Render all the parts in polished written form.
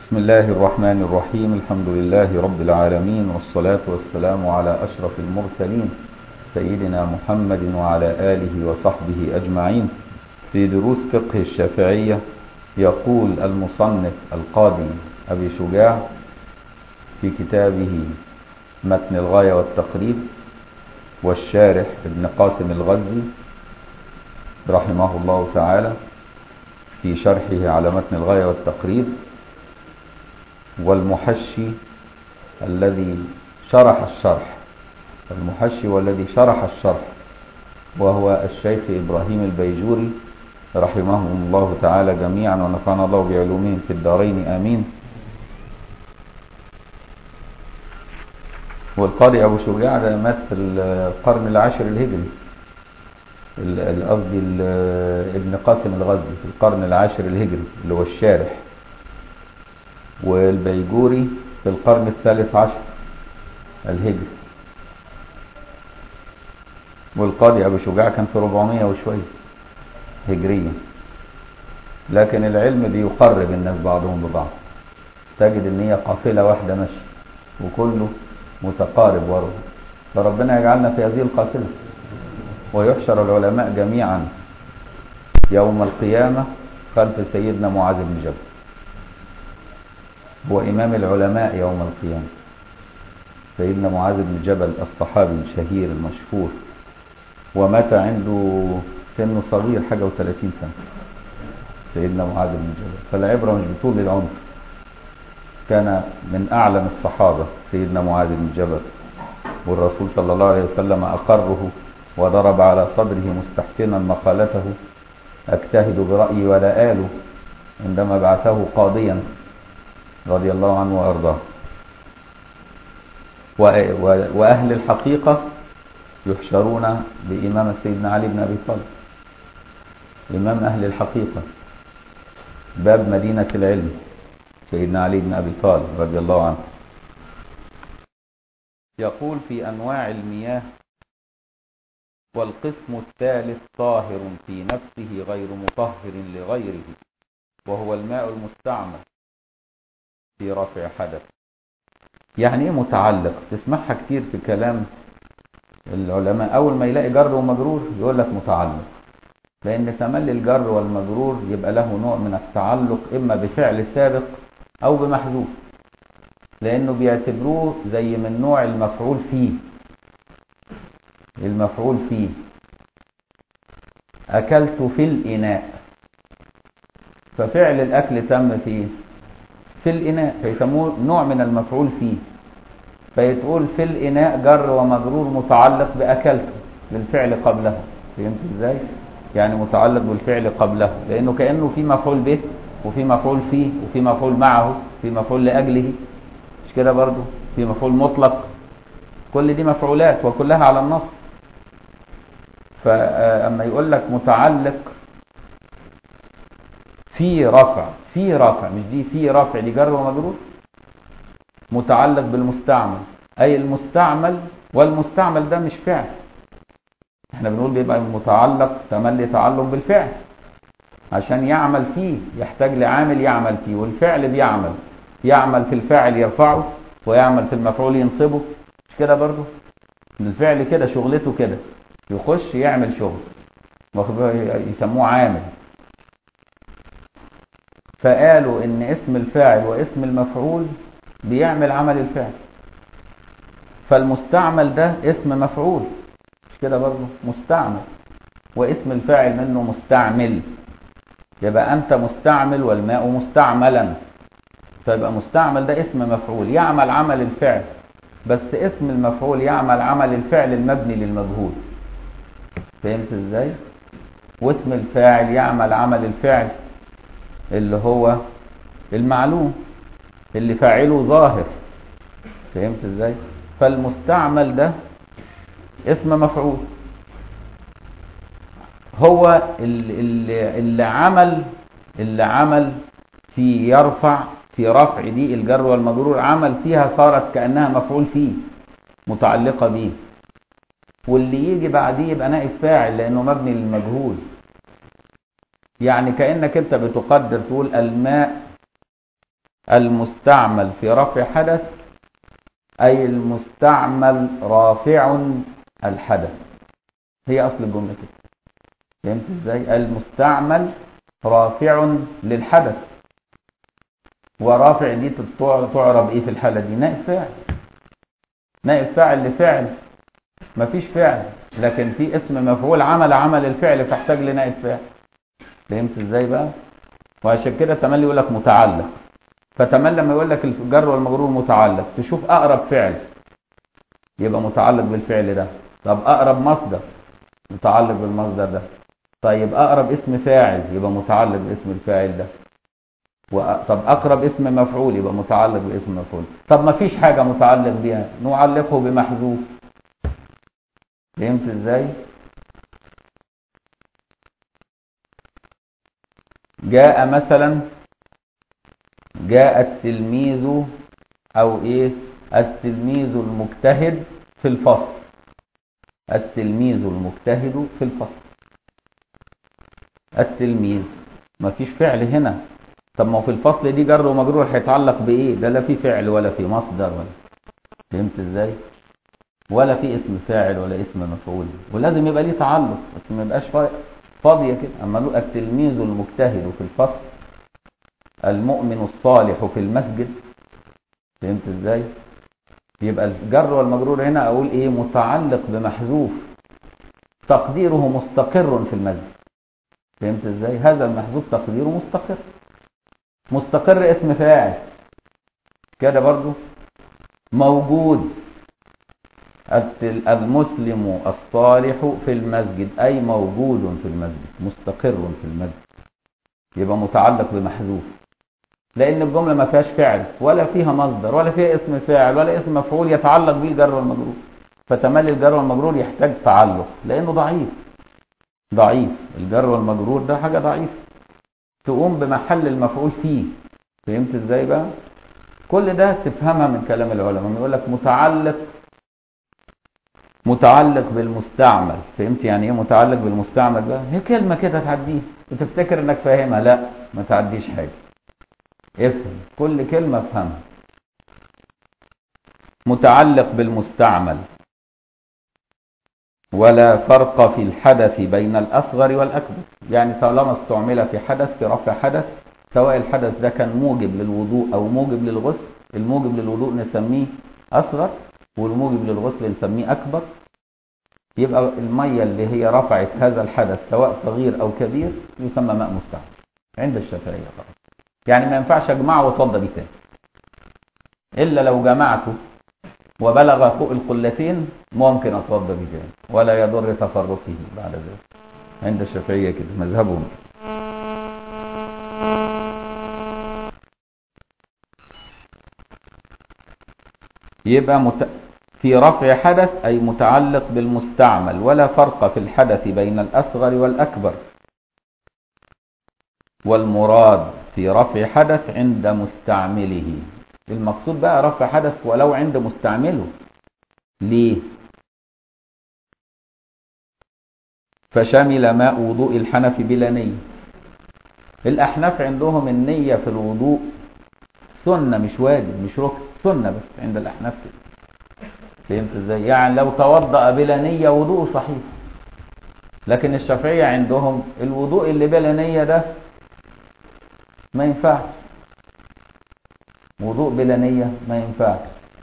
بسم الله الرحمن الرحيم. الحمد لله رب العالمين، والصلاة والسلام على أشرف المرسلين سيدنا محمد وعلى آله وصحبه أجمعين. في دروس فقه الشافعية يقول المصنف القاضي أبي شجاع في كتابه متن الغاية والتقريب، والشارح ابن قاسم الغزي رحمه الله تعالى في شرحه على متن الغاية والتقريب، والمحشي الذي شرح الشرح، المحشي والذي شرح الشرح وهو الشيخ إبراهيم البيجوري رحمهم الله تعالى جميعا، ونفعنا الله بعلومهم في الدارين آمين. والقاضي أبو شجاع ده مات في القرن العاشر الهجري، قصدي ابن قاسم الغزي في القرن العاشر الهجري اللي هو الشارح، والبيجوري في القرن الثالث عشر الهجري، والقاضي أبو شجاع كان في 400 وشوية هجرية. لكن العلم بيقرب الناس بعضهم ببعض، تجد ان هي قافلة واحدة ماشية وكله متقارب ورا، فربنا يجعلنا في هذه القافلة، ويحشر العلماء جميعا يوم القيامة خلف سيدنا معاذ بن جبل، هو إمام العلماء يوم القيامة. سيدنا معاذ بن جبل الصحابي الشهير المشهور، ومات عنده سنه صغير حاجة و30 سنة سيدنا معاذ بن جبل، فالعبرة مش بطول العمر. كان من أعلم الصحابة سيدنا معاذ بن جبل، والرسول صلى الله عليه وسلم أقره وضرب على صدره مستحسنا مقالته أجتهد برأيي ولا آله عندما بعثه قاضيا رضي الله عنه وأرضاه. وأهل الحقيقة يحشرون بإمام سيدنا علي بن أبي طالب، إمام أهل الحقيقة، باب مدينة العلم سيدنا علي بن أبي طالب رضي الله عنه. يقول في أنواع المياه: والقسم الثالث طاهر في نفسه غير مطهر لغيره، وهو الماء المستعمل في رفع حدث. يعني ايه متعلق؟ تسمعها كتير في كلام العلماء، اول ما يلاقي جر ومجرور يقول لك متعلق، لان تملي الجر والمجرور يبقى له نوع من التعلق اما بفعل سابق او بمحذوف، لانه بيعتبروه زي من نوع المفعول فيه. المفعول فيه اكلت في الاناء، ففعل الاكل تم في الاناء، فيسموه نوع من المفعول فيه. فيتقول في الاناء جر ومجرور متعلق باكلته بالفعل قبله. فهمت ازاي؟ يعني متعلق بالفعل قبله، لانه كانه في مفعول به وفي مفعول فيه وفي مفعول معه، في مفعول لاجله، مش كده برضو؟ في مفعول مطلق، كل دي مفعولات وكلها على النص. فاما يقول لك متعلق في رفع مش دي في رفع، دي جر ومجرور متعلق بالمستعمل، اي المستعمل، والمستعمل ده مش فعل. احنا بنقول بيبقى المتعلق تملي تعلق بالفعل، عشان يعمل فيه يحتاج لعامل يعمل فيه، والفعل يعمل في الفاعل يرفعه، ويعمل في المفعول ينصبه، مش كده برضو؟ الفعل كده شغلته كده، يخش يعمل شغل يسموه عامل. فقالوا ان اسم الفاعل واسم المفعول بيعمل عمل الفعل، فالمستعمل ده اسم مفعول، مش كده برضه؟ مستعمل، واسم الفاعل منه مستعمل، يبقى انت مستعمل والماء مستعملا، فيبقى مستعمل ده اسم مفعول يعمل عمل الفعل، بس اسم المفعول يعمل عمل الفعل المبني للمجهول. فهمت ازاي؟ واسم الفاعل يعمل عمل الفعل اللي هو المعلوم اللي فاعله ظاهر. فهمت ازاي؟ فالمستعمل ده اسم مفعول، هو اللي عمل في يرفع، في رفع دي الجر والمجرور عمل فيها صارت كأنها مفعول فيه متعلقة به، واللي يجي بعديه يبقى نائب فاعل لانه مبني للمجهول. يعني كأنك انت بتقدر تقول الماء المستعمل في رفع حدث أي المستعمل رافع الحدث. هي أصل الجملة كده. فهمت ازاي؟ المستعمل رافع للحدث. ورافع دي تعرب ايه في الحالة دي؟ نائب فاعل. نائب فاعل لفعل، مفيش فعل لكن في اسم مفعول عمل الفعل فاحتاج لنائب فاعل. فهمت ازاي بقى؟ وعشان كده تملي يقول لك متعلق. فتملي لما يقول لك الجر والمجرور متعلق تشوف اقرب فعل يبقى متعلق بالفعل ده. طب اقرب مصدر متعلق بالمصدر ده. طيب اقرب اسم فاعل يبقى متعلق باسم الفاعل ده. طب اقرب اسم مفعول يبقى متعلق باسم مفعول. طب ما فيش حاجه متعلق بيها نعلقه بمحذوف. فهمت ازاي؟ جاء مثلا، جاء التلميذ او ايه؟ التلميذ المجتهد في الفصل. التلميذ المجتهد في الفصل. التلميذ مفيش فعل هنا. طب ما هو في الفصل دي جر ومجرور هيتعلق بايه؟ ده لا في فعل ولا في مصدر ولا. فهمت ازاي؟ ولا في اسم فاعل ولا اسم مفعول، ولازم يبقى ليه تعلق بس ما يبقاش فاضيه كده. اما نقول التلميذ المجتهد في الفصل، المؤمن الصالح في المسجد. فهمت ازاي؟ يبقى الجر والمجرور هنا اقول ايه؟ متعلق بمحذوف تقديره مستقر في المسجد. فهمت ازاي؟ هذا المحذوف تقديره مستقر. مستقر اسم فاعل كده برضو. موجود المسلم الصالح في المسجد اي موجود في المسجد مستقر في المسجد. يبقى متعلق بمحذوف لان الجمله ما فيهاش فعل ولا فيها مصدر ولا فيها اسم فاعل ولا اسم مفعول يتعلق به الجر والمجرور. فتملي الجر والمجرور يحتاج تعلق لانه ضعيف. الجر والمجرور ده حاجه ضعيف تقوم بمحل المفعول فيه. فهمت ازاي بقى؟ كل ده تفهمها من كلام العلماء. يقول لك متعلق بالمستعمل. فهمت يعني ايه متعلق بالمستعمل بقى؟ هي كلمه كده تعديها وتفتكر انك فاهمها. لا، ما تعديش حاجه. افهم كل كلمه افهمها. متعلق بالمستعمل ولا فرق في الحدث بين الأصغر والأكبر. يعني طالما استعمل في حدث، في رفع حدث، سواء الحدث ده كان موجب للوضوء أو موجب للغسل. الموجب للوضوء نسميه أصغر والموجب للغسل نسميه أكبر. يبقى المية اللي هي رفعت هذا الحدث سواء صغير أو كبير يسمى ماء مستعمل عند الشافعية طبعا. يعني ما ينفعش أجمعه وأتوضى بيه تاني إلا لو جمعته وبلغ فوق القلتين ممكن اتوضى به تاني ولا يضر تفرقه بعد ذلك. عند الشافعيه كده مذهبهم. يبقى في رفع حدث اي متعلق بالمستعمل ولا فرق في الحدث بين الاصغر والاكبر. والمراد في رفع حدث عند مستعمله. المقصود بقى رفع حدث ولو عند مستعمله. ليه؟ فشمل ماء وضوء الحنف بلا نية. الأحناف عندهم النية في الوضوء سنة مش واجب مش ركن، سنة بس عند الأحناف كده. فهمت ازاي؟ يعني لو توضأ بلا نية وضوء صحيح. لكن الشافعية عندهم الوضوء اللي بلا نية ده ما ينفعش. وضوء بلا نية ما ينفعش.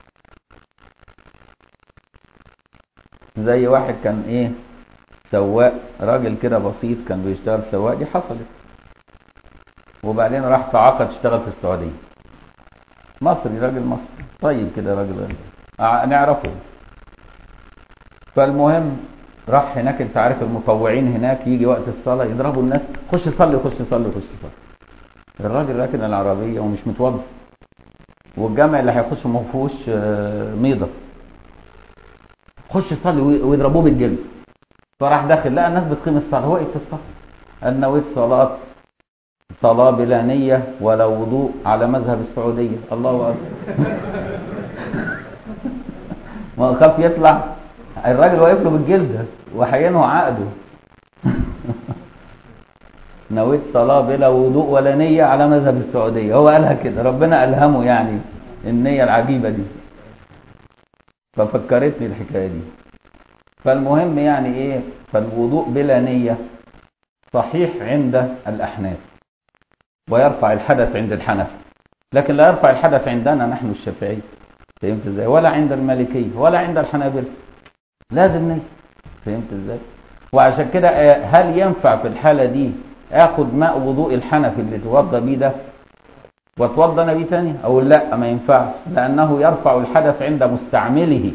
زي واحد كان ايه سواق، راجل كده بسيط كان بيشتغل سواق، دي حصلت وبعدين راح تعاقد اشتغل في السعودية. مصري، راجل مصري طيب كده، راجل نعرفه. فالمهم راح هناك. انت عارف المطوعين هناك يجي وقت الصلاة يضربوا الناس خش صلي خش صلي خش صلي. الراجل راكن العربية ومش متوضى والجامع اللي هيخش ما فيهوش ميضه، خش صلي ويضربوه بالجلد. فراح داخل لقى الناس بتقيم الصلاه، هو في الصلاه قال نويت صلاه بلا نيه ولا وضوء على مذهب السعوديه. الله اكبر. ما خاف يطلع الراجل واقف له بالجلد وحينه عقده. نويت صلاة بلا وضوء ولا نية على مذهب السعودية. هو قالها كده، ربنا ألهمه يعني النية العجيبة دي، ففكرتني الحكاية دي. فالمهم يعني ايه، فالوضوء بلا نية صحيح عند الأحناف ويرفع الحدث عند الحنف، لكن لا يرفع الحدث عندنا نحن الشافعي، فهمت ازاي؟ ولا عند المالكية ولا عند الحنابلة، لازم نية، فهمت ازاي؟ وعشان كده هل ينفع في الحالة دي اخد ماء وضوء الحنفي اللي توضى بيه ده واتوضى انا بيه تاني؟ او لا، ما ينفعش، لانه يرفع الحدث عند مستعمله،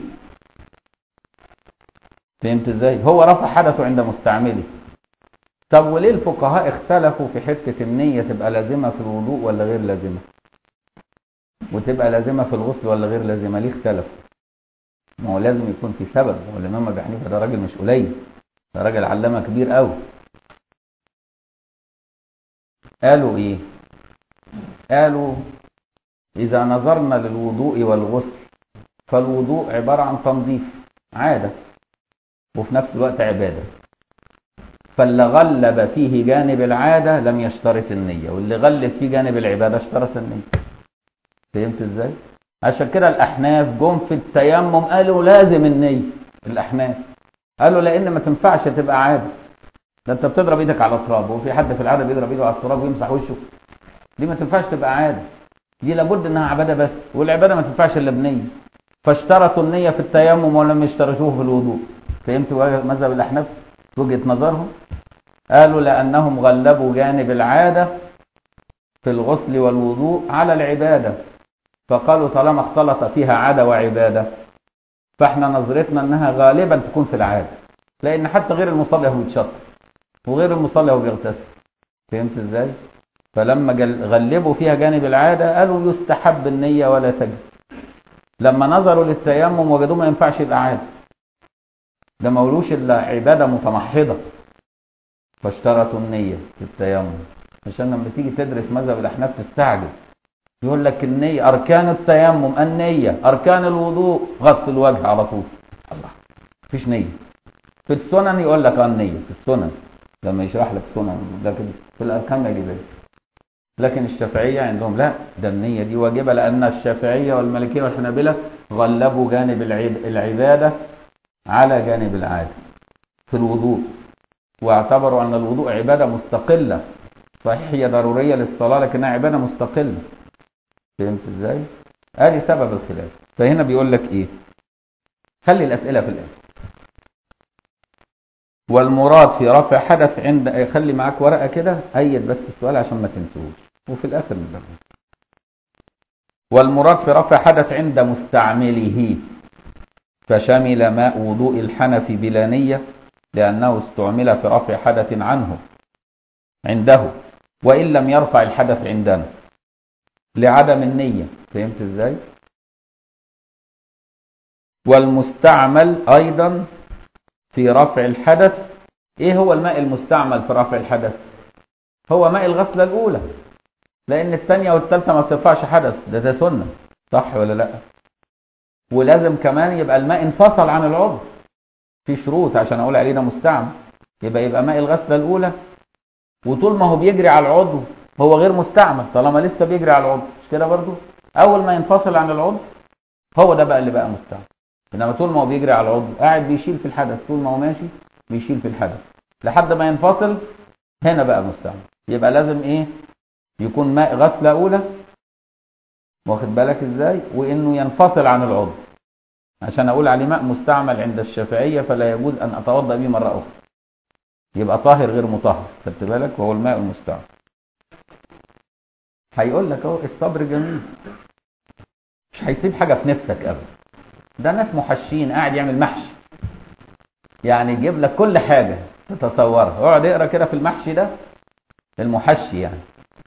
فهمت ازاي؟ هو رفع حدثه عند مستعمله. طب وليه الفقهاء اختلفوا في حته النيه تبقى لازمه في الوضوء ولا غير لازمه، وتبقى لازمه في الغسل ولا غير لازمه؟ ليه اختلفوا؟ ما هو لازم يكون في سبب. والامام ابي حنيفه ده راجل مش قليل، ده راجل علامه كبير قوي. قالوا ايه؟ قالوا اذا نظرنا للوضوء والغسل فالوضوء عباره عن تنظيف عاده وفي نفس الوقت عباده، فاللي غلب فيه جانب العاده لم يشترط النيه، واللي غلب فيه جانب العباده اشترط النيه، فهمت ازاي؟ عشان كده الاحناف جم في التيمم قالوا لازم النيه. الاحناف قالوا لان ما تنفعش تبقى عاده، ده انت بتضرب ايدك على التراب، وفي حد في العاده بيضرب ايده على التراب ويمسح وشه؟ دي ما تنفعش تبقى عاده، دي لابد انها عباده بس، والعباده ما تنفعش الا بنيه، فاشترطوا النيه في التيمم ولم يشترطوه في الوضوء. فهمت مذهب الاحناف وجهه نظرهم؟ قالوا لانهم غلبوا جانب العاده في الغسل والوضوء على العباده، فقالوا طالما اختلط فيها عاده وعباده فاحنا نظرتنا انها غالبا تكون في العاده، لان حتى غير المصلي هو بيتشطر وغير المصلي هو بيغتسل، فهمت ازاي؟ فلما غلبوا فيها جانب العاده قالوا يستحب النيه ولا تجب. لما نظروا للتيمم وجدوه ما ينفعش يبقى عاده، ده مولوش الا عباده متمحضه، فاشترطوا النيه في التيمم. عشان لما تيجي تدرس مذهب الاحناف تستعجب، يقول لك النيه اركان التيمم النيه، اركان الوضوء غسل الوجه على طول. الله، مفيش نيه. في السنن يقول لك النيه في السنن لما يشرح لك سنن، لكن في الاركان ما يجيبهاش. لكن الشافعيه عندهم لا، ده النيه دي واجبه، لان الشافعيه والمالكيه والحنابلة غلبوا جانب العباده على جانب العاده في الوضوء، واعتبروا ان الوضوء عباده مستقله، صحيح هي ضروريه للصلاه لكنها عباده مستقله، فهمت ازاي؟ ادي سبب الخلاف. فهنا بيقول لك ايه، خلي الاسئله في الاخر. والمراد في رفع حدث عند، خلي معاك ورقه كده ايد بس السؤال عشان ما تنسوش، وفي الاخر نبدا. والمراد في رفع حدث عند مستعمله فشمل ماء وضوء الحنف بلا نيه لانه استعمل في رفع حدث عنه عنده، وان لم يرفع الحدث عندنا لعدم النيه، فهمت ازاي؟ والمستعمل ايضا في رفع الحدث. ايه هو الماء المستعمل في رفع الحدث؟ هو ماء الغسله الاولى، لان الثانيه والثالثه ما بترفعش حدث، ده سنه، صح ولا لا؟ ولازم كمان يبقى الماء انفصل عن العضو، في شروط عشان اقول عليه ده مستعمل. يبقى ماء الغسله الاولى، وطول ما هو بيجري على العضو هو غير مستعمل طالما لسه بيجري على العضو، مش كده برضو؟ اول ما ينفصل عن العضو هو ده بقى اللي بقى مستعمل. انما طول ما هو بيجري على العضو قاعد بيشيل في الحدث، طول ما هو ماشي بيشيل في الحدث لحد ما ينفصل، هنا بقى مستعمل. يبقى لازم ايه؟ يكون ماء غسله اولى، واخد بالك ازاي؟ وانه ينفصل عن العضو عشان اقول عليه ماء مستعمل عند الشافعيه، فلا يجوز ان اتوضا به مره اخرى، يبقى طاهر غير مطهر، خدت بالك؟ وهو الماء المستعمل. هيقول لك اهو الصبر جميل، مش هيسيب حاجه في نفسك ابدا، ده ناس محشين قاعد يعمل محشي، يعني يجيب لك كل حاجه تتصورها. اقعد اقرا كده في المحشي ده، المحشي يعني.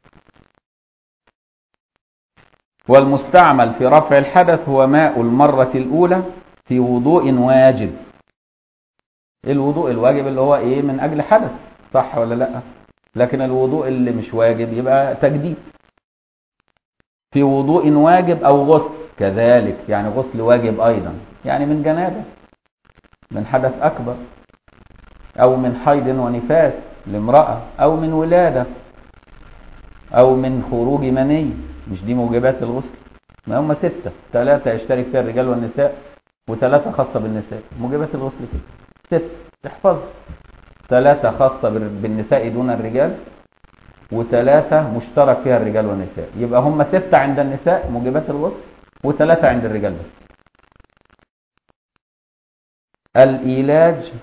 والمستعمل في رفع الحدث هو ماء المره الاولى في وضوء واجب. الوضوء الواجب اللي هو ايه؟ من اجل حدث، صح ولا لا؟ لكن الوضوء اللي مش واجب يبقى تجديد. في وضوء واجب او غسل كذلك، يعني غسل واجب ايضا، يعني من جنابه، من حدث اكبر، او من حيض ونفاس، لامرأة، او من ولادة، او من خروج مني. مش دي موجبات الغسل؟ ما هم 6، 3 يشترك فيها الرجال والنساء، و3 خاصة بالنساء. موجبات الغسل كده 6، احفظ. 3 خاصة بالنساء دون الرجال، و3 مشترك فيها الرجال والنساء. يبقى هم 6 عند النساء موجبات الغسل، و3 عند الرجال بس. الإيلاج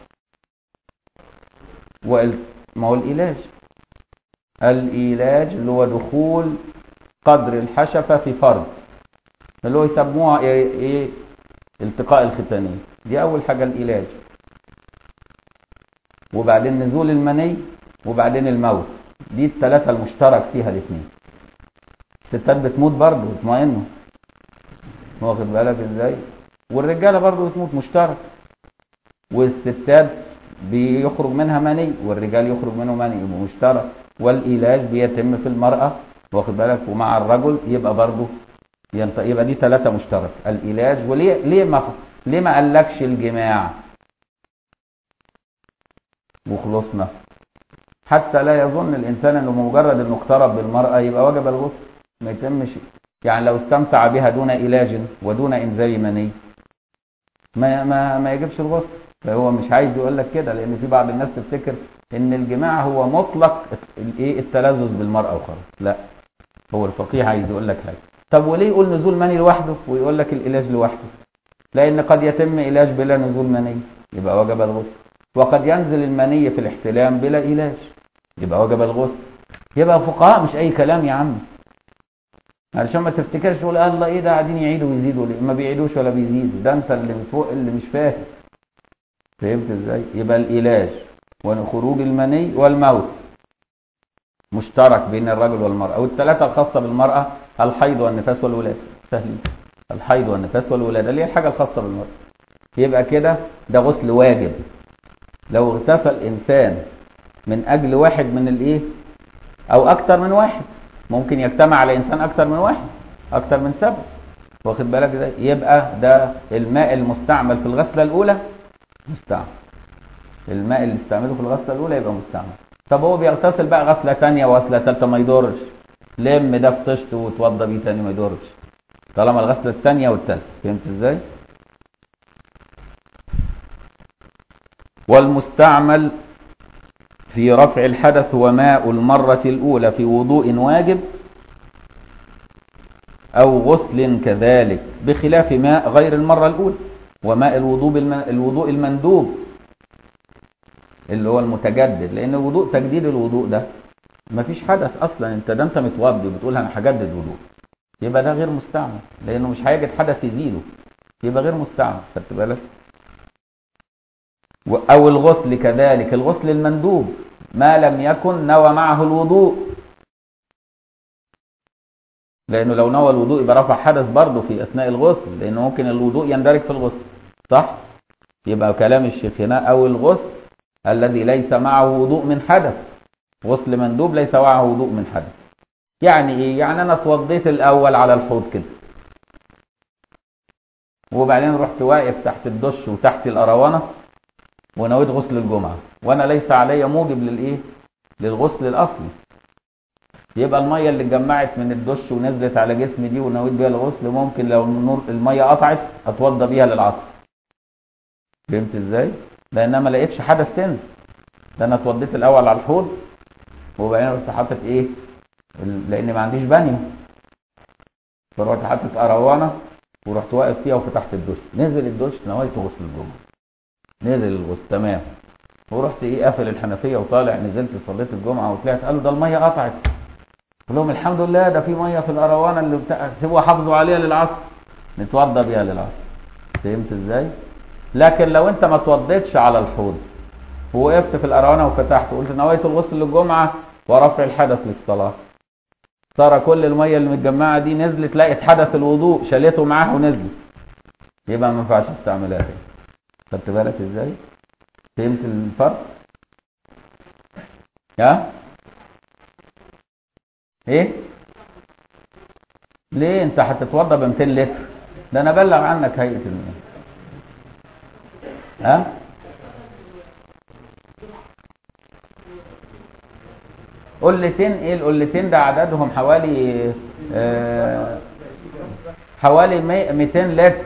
ما هو الإيلاج اللي هو دخول قدر الحشفة في فرد، اللي هو يسموها ايه؟ التقاء الختانين. دي اول حاجة الإيلاج، وبعدين نزول المني، وبعدين الموت. دي الثلاثة المشترك فيها الاثنين. الستات بتموت برضه اطمئنوا، واخد بالك ازاي؟ والرجالة برضه بتموت مشترك، والستات بيخرج منها مني والرجال يخرج منه مني، يبقى مشترك. والإيلاج بيتم في المرأة، واخد بالك، ومع الرجل يبقى برضه يبقى دي 3 مشترك. الإيلاج. وليه ليه ما قالكش الجماع وخلصنا؟ حتى لا يظن الإنسان انه مجرد انه اقترب بالمرأة يبقى وجب الغسل، ما يتمش. يعني لو استمتع بها دون إيلاج ودون إنزال مني ما يجبش الغسل. فهو مش عايز يقول لك كده، لان في بعض الناس تفتكر ان الجماع هو مطلق التلذذ بالمرأة وخلاص. لا، هو الفقيه عايز يقول لك حاجه. طب وليه يقول نزول مني لوحده ويقول لك العلاج لوحده؟ لان قد يتم علاج بلا نزول مني يبقى وجب الغسل، وقد ينزل المني في الاحتلام بلا علاج يبقى وجب الغسل. يبقى فقهاء مش اي كلام يا عم، علشان ما تفتكرش تقول الله ايه ده قاعدين يعيدوا ويزيدوا. ليه؟ ما بيعيدوش ولا بيزيدوا، ده انت اللي فوق اللي مش فاهم. فهمت ازاي؟ يبقى العلاج وخروج المني والموت مشترك بين الرجل والمرأة. والثلاثة الخاصة بالمرأة الحيض والنفاس والولادة. سهل، الحيض والنفاس والولادة اللي هي الحاجة الخاصة بالمرأة. يبقى كده ده غسل واجب. لو اغتسل إنسان من أجل واحد من الإيه أو أكتر من واحد، ممكن يجتمع على إنسان أكتر من واحد، أكتر من 7، واخد بالك ازاي؟ يبقى ده الماء المستعمل في الغسلة الأولى مستعمل. الماء اللي استعمله في الغسلة الأولى يبقى مستعمل. طب هو بيغتسل بقى غسلة ثانية وغسلة ثالثة ما يضرش، لم ده في طشت وتوضى بيه ثاني ما يضرش، طالما الغسلة الثانية والثالثة. فهمت ازاي؟ والمستعمل في رفع الحدث هو ماء المرة الأولى في وضوء واجب أو غسل كذلك، بخلاف ماء غير المرة الأولى وماء الوضوء المندوب اللي هو المتجدد. لأن الوضوء تجديد الوضوء ده مفيش حدث أصلا، أنت متوضي بتقول أنا هجدد وضوء، يبقى ده غير مستعمل لأنه مش هيجد حدث يزيله، يبقى غير مستعمل. خدت بالك؟ أو الغسل كذلك، الغسل المندوب ما لم يكن نوى معه الوضوء، لأنه لو نوى الوضوء يبقى رفع حدث برضه في أثناء الغسل، لأنه ممكن الوضوء يندرج في الغسل، صح؟ يبقى كلام الشيخ هنا أو الغسل الذي ليس معه وضوء من حدث، غسل مندوب ليس معه وضوء من حدث. يعني إيه؟ يعني أنا اتوضيت الأول على الحوض كده، وبعدين رحت واقف تحت الدش وتحت الأروانة ونويت غسل الجمعة، وأنا ليس علي موجب للغسل الأصلي. يبقى المية اللي اتجمعت من الدش ونزلت على جسمي دي ونويت بيها الغسل، ممكن لو المية قطعت اتوضى بيها للعصر. فهمت ازاي؟ لان ما لقيتش حدث تنزل، ده انا اتوضيت الاول على الحوض وبعدين رحت حاطط لان ما عنديش بانيو، فرحت حاطط اروانه ورحت واقف فيها وفتحت الدش، نزل الدش نويت غسل الجمعة، نزل الغسل تمام، ورحت قافل الحنفيه وطالع، نزلت صليت الجمعه وطلعت، قالوا ده الميه قطعت، قال لهم الحمد لله ده في ميه في الاروانه اللي سيبوا حافظوا عليها للعصر، نتوضى بيها للعصر. فهمت ازاي؟ لكن لو انت ما توضيتش على الحوض ووقفت في الاروانه وفتحت وقلت نويت الغسل للجمعه ورفع الحدث للصلاه، صار كل الميه اللي متجمعه دي نزلت، لقيت حدث الوضوء شالته معاه ونزلت، يبقى ما ينفعش تستعملها تاني. خدت بالك ازاي؟ فهمت الفرق؟ ايه؟ ليه انت هتتوضى ب 200 لتر؟ ده انا ابلغ عنك هيئه المياه. قلتين ايه القلتين؟ ده عددهم حوالي حوالي 200 لتر.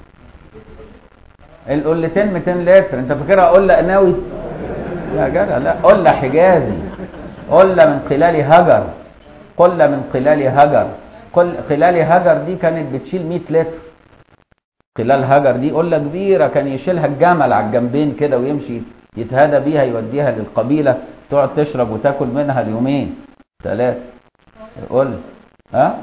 القلتين 200 لتر، انت فاكرها قله قناوي؟ يا جدع لا، قله حجازي، قله من قلال هجر، قله من قلال هجر. قلال هجر دي كانت بتشيل 100 لتر. قلال هجر دي قله كبيره كان يشيلها الجمل على الجنبين كده ويمشي يتهادى بيها يوديها للقبيله تقعد تشرب وتاكل منها اليومين ثلاثه. قول ها؟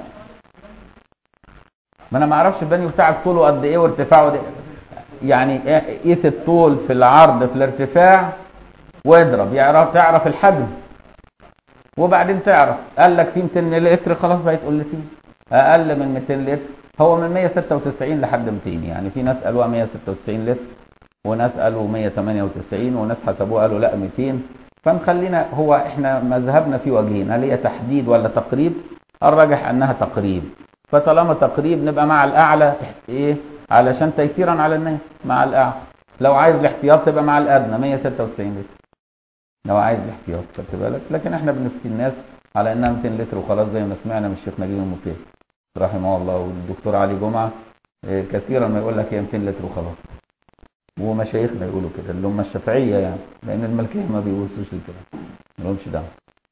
ما انا ما اعرفش البانيو بتاعك طوله قد ايه وارتفاعه قد ايه، يعني قيس الطول في العرض في الارتفاع واضرب تعرف الحجم، وبعدين تعرف قال لك في 200 لتر خلاص بقت قلتين. اقل من 200 لتر هو من 196 لحد 200، يعني في ناس قالوها 196 لتر وناس قالوا 198 وناس حسبوها قالوا لا 200. فنخلينا هو احنا مذهبنا في وجهين، هل هي تحديد ولا تقريب؟ الراجح انها تقريب، فطالما تقريب نبقى مع الاعلى ايه علشان تيسيرا على الناس مع الاعلى. لو عايز الاحتياط تبقى مع الادنى 196 لتر لو عايز الاحتياط، خدت بالك؟ لكن احنا بنفتي الناس على انها 200 لتر وخلاص زي ما سمعنا من الشيخ نجيب المطيع رحمه الله والدكتور علي جمعه كثيرا ما يقول لك هي 200 لتر وخلاص، ومشايخنا يقولوا كده اللي هم الشافعيه يعني، لان المالكيه ما بيوصلوش لكده، ما لهمش دعوه.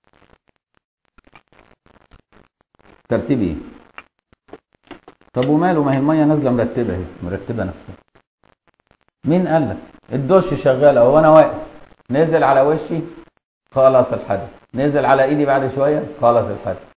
ترتيب ايه؟ طب وماله؟ ما هي الميه نازله مرتبه اهي، مرتبه نفسها. مين قال لك؟ الدش شغال اهو وانا واقف، نزل على وشي خلاص الحدث، نزل على ايدي بعد شويه خلاص الحدث،